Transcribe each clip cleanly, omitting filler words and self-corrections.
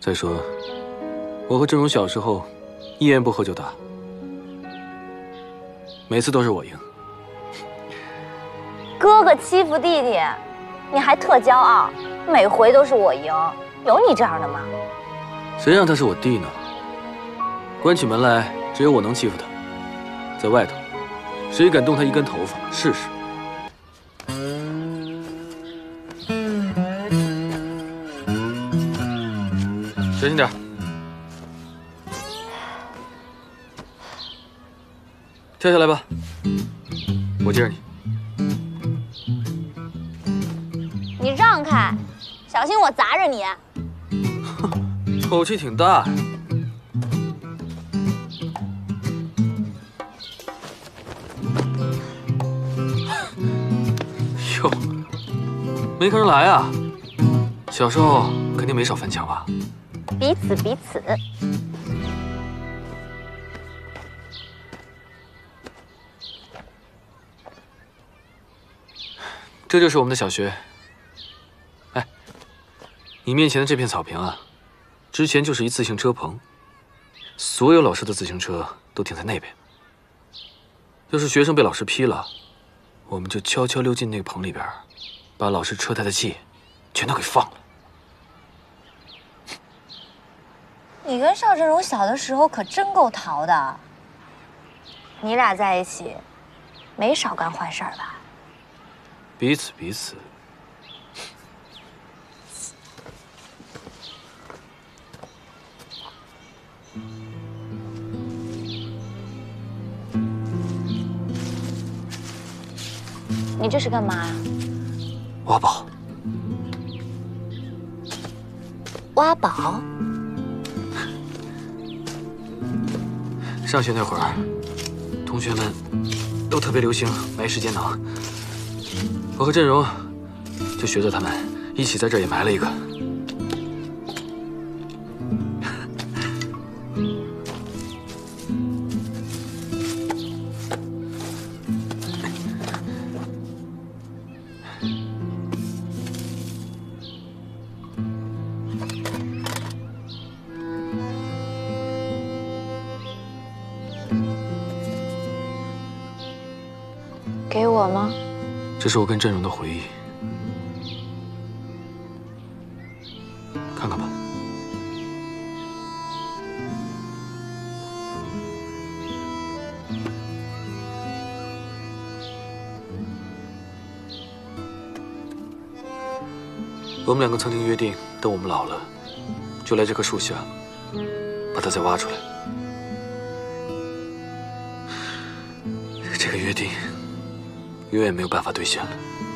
再说，我和郑荣小时候一言不合就打，每次都是我赢。 哥哥欺负弟弟，你还特骄傲，每回都是我赢，有你这样的吗？ 谁让他是我弟呢？关起门来，只有我能欺负他。在外头，谁敢动他一根头发？试试。小心点。跳下来吧，我接着你。 你让开，小心我砸着你。 口气挺大呀。哟，没看出来啊，小时候肯定没少翻墙吧？ 彼此彼此。 这就是我们的小学。哎，你面前的这片草坪啊，之前就是一自行车棚，所有老师的自行车都停在那边。要是学生被老师批了，我们就悄悄溜进那个棚里边，把老师车胎的气全都给放了。 你跟邵振荣小的时候可真够淘的，你俩在一起没少干坏事儿吧？ 彼此彼此。 你这是干嘛？ 挖宝。 挖宝？ 上学那会儿，同学们都特别流行埋时间囊，我和振荣就学着他们，一起在这儿也埋了一个。 给我吗？ 这是我跟振荣的回忆，看看吧。我们两个曾经约定，等我们老了，就来这棵树下，把它再挖出来。这个约定永远没有办法兑现了。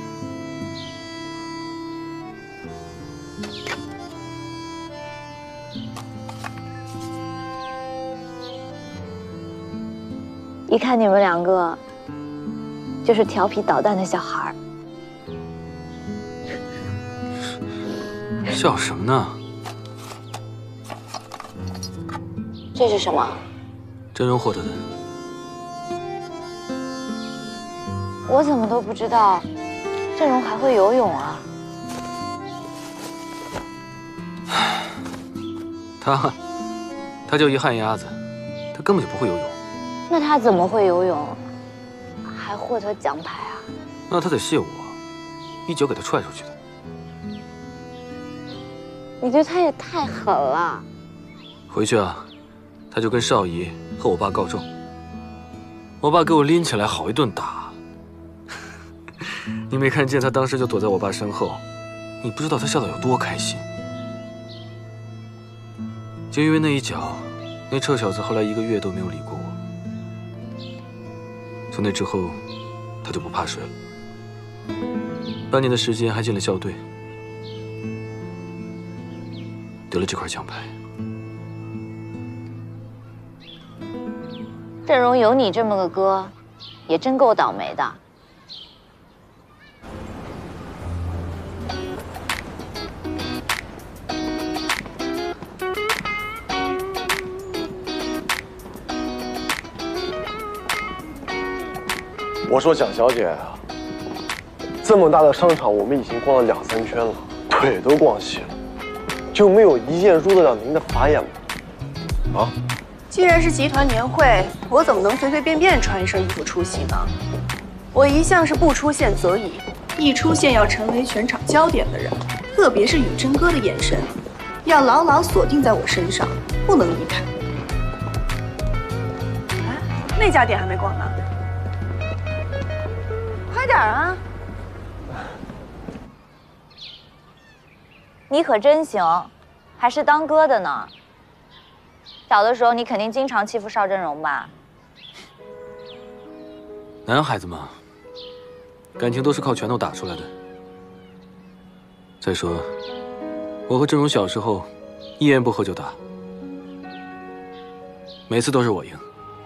一看你们两个就是调皮捣蛋的小孩儿。 笑什么呢？ 这是什么？ 振荣获得的。 我怎么都不知道，振荣还会游泳啊？ 他叫一旱鸭子，他根本就不会游泳。 那他怎么会游泳，还获得奖牌啊？ 那他得谢我，一脚给他踹出去的。 你对他也太狠了。 回去啊，他就跟少爷和我爸告状。我爸给我拎起来好一顿打。你没看见他当时就躲在我爸身后，你不知道他笑得有多开心。就因为那一脚，那臭小子后来1个月都没有理过我。从那之后，他就不怕水了。半年的时间还进了校队，得了这块奖牌。 振荣有你这么个哥，也真够倒霉的。 我说蒋小姐啊，这么大的商场，我们已经逛了2、3圈了，腿都逛细了。 就没有一件入得了您的法眼吗？啊？ 既然是集团年会，我怎么能随随便便穿一身衣服出席呢？我一向是不出现则已，一出现要成为全场焦点的人，特别是宇真哥的眼神，要牢牢锁定在我身上，不能离开。哎，那家店还没逛呢，快点啊！ 你可真行，还是当哥的呢。小的时候你肯定经常欺负邵峥嵘吧？ 男孩子嘛，感情都是靠拳头打出来的。再说，我和峥嵘小时候一言不合就打，每次都是我赢。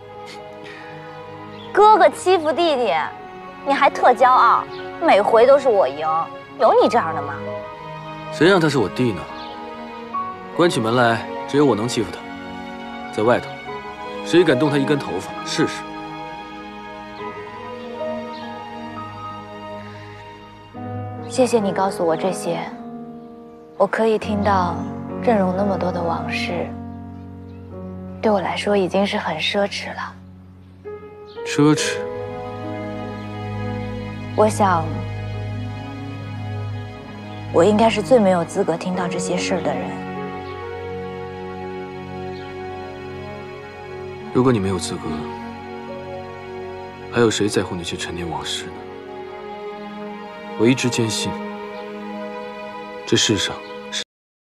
哥哥欺负弟弟，你还特骄傲，每回都是我赢，有你这样的吗？ 谁让他是我弟呢？关起门来，只有我能欺负他。在外头，谁敢动他一根头发？试试。 谢谢你告诉我这些，我可以听到峥嵘那么多的往事，对我来说已经是很奢侈了。 奢侈？ 我想，我应该是最没有资格听到这些事儿的人。 如果你没有资格，还有谁在乎那些陈年往事呢？我一直坚信，这世上是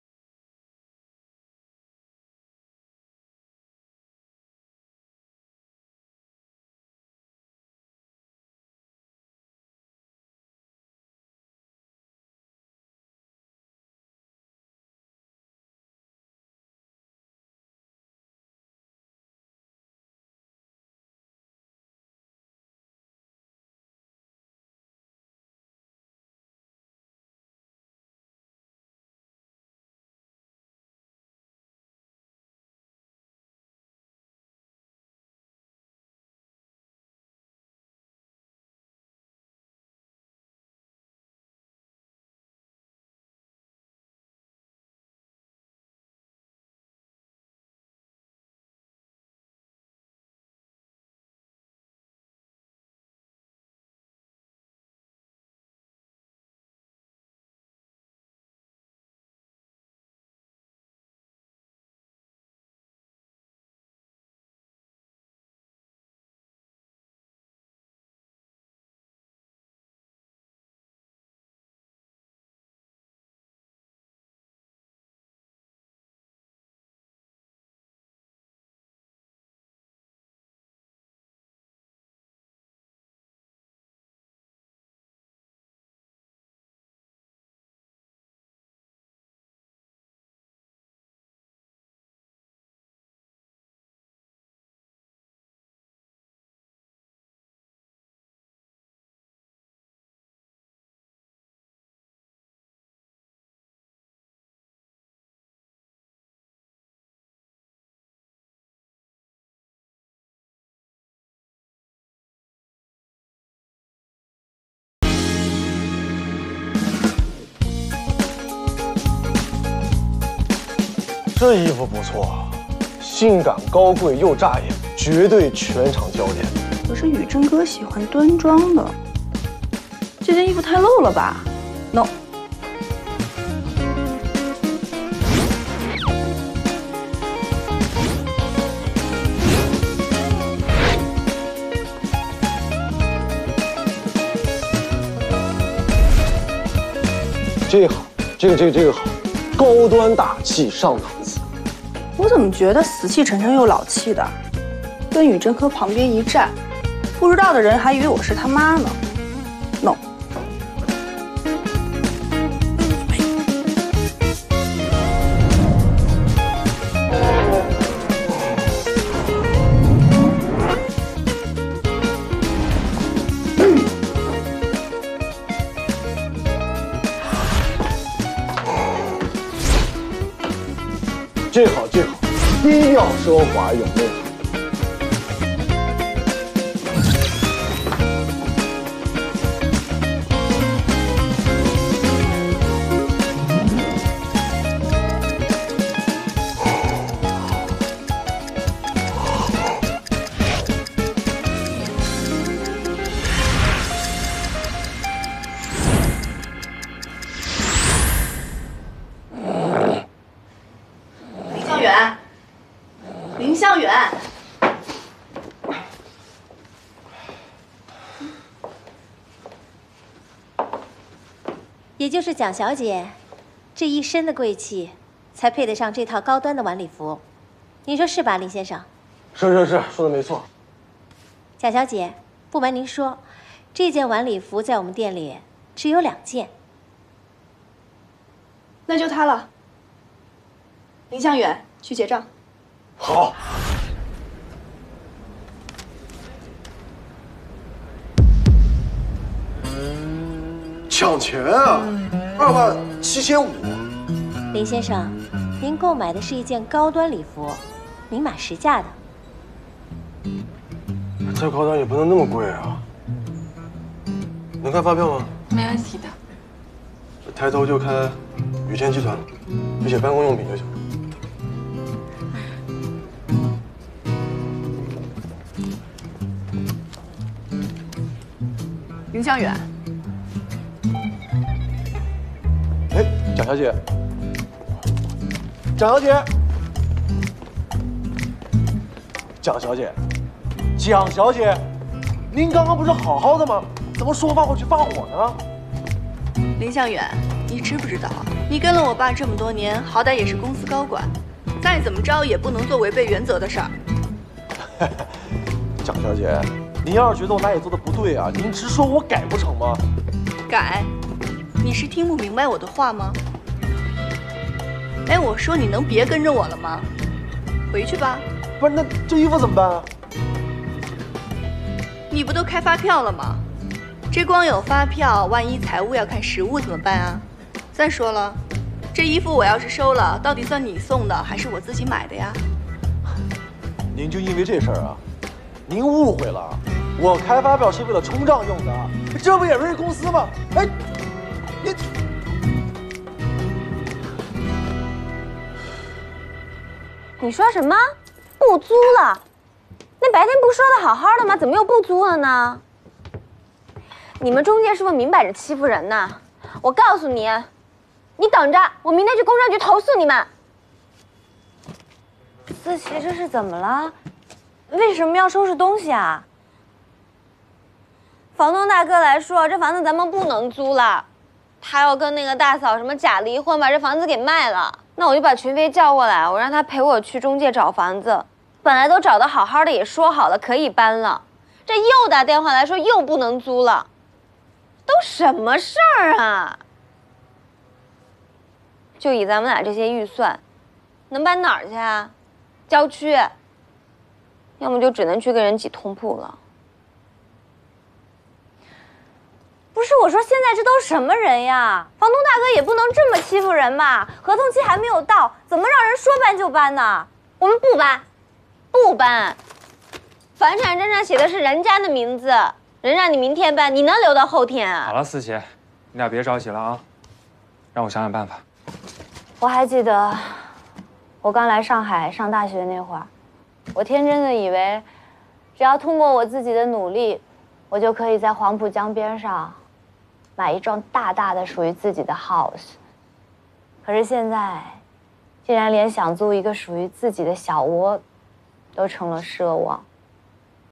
这衣服不错，性感高贵又扎眼，绝对全场焦点。 可是宇真哥喜欢端庄的，这件衣服太露了吧 ？No。 这个好，这个好，高端大气上档次。 我怎么觉得死气沉沉又老气的？跟宇真哥旁边一站，不知道的人还以为我是他妈呢。No。 这好，低调奢华有内涵。 林向远， 也就是蒋小姐，这一身的贵气，才配得上这套高端的晚礼服，您说是吧，林先生？ 是，说的没错。 蒋小姐，不瞒您说，这件晚礼服在我们店里只有2件。 那就他了。林向远，去结账。 好。抢钱啊！27500。 林先生，您购买的是一件高端礼服，明码实价的。 再高端也不能那么贵啊！能开发票吗？ 没问题的。 抬头就开宇天集团，就写办公用品就行。 林向远， 哎，蒋小姐，蒋小姐，蒋小姐，蒋小姐，您刚刚不是好好的吗？怎么说话会去发火呢？ 林向远，你知不知道，你跟了我爸这么多年，好歹也是公司高管，再怎么着也不能做违背原则的事儿。 蒋小姐，您要是觉得我哪里做的不对啊，您直说，我改不成吗？ 改？你是听不明白我的话吗？哎，我说你能别跟着我了吗？回去吧。 不是，那这衣服怎么办啊？ 你不都开发票了吗？这光有发票，万一财务要看实物怎么办啊？再说了，这衣服我要是收了，到底算你送的还是我自己买的呀？ 您就因为这事儿啊？您误会了，我开发票是为了冲账用的，这不也是公司吗？哎， 你说什么？不租了？那白天不说的好好的吗？怎么又不租了呢？你们中介是不是明摆着欺负人呢？我告诉你，你等着，我明天去工商局投诉你们。思琪，这是怎么了？为什么要收拾东西啊？房东大哥来说，这房子咱们不能租了，他要跟那个大嫂什么假离婚，把这房子给卖了。那我就把群飞叫过来，我让他陪我去中介找房子。本来都找得好好的，也说好了可以搬了，这又打电话来说又不能租了，都什么事儿啊？就以咱们俩这些预算，能搬哪儿去啊？郊区，要么就只能去跟人挤通铺了。不是我说，现在这都什么人呀？房东大哥也不能这么欺负人吧？合同期还没有到，怎么让人说搬就搬呢？我们不搬，不搬。房产证上写的是人家的名字，人让你明天搬，你能留到后天啊？ 好了，思琪，你俩别着急了啊，让我想想办法。 我还记得，我刚来上海上大学那会儿，我天真的以为，只要通过我自己的努力，我就可以在黄浦江边上买一幢大大的属于自己的 house。可是现在，竟然连想租一个属于自己的小窝，都成了奢望。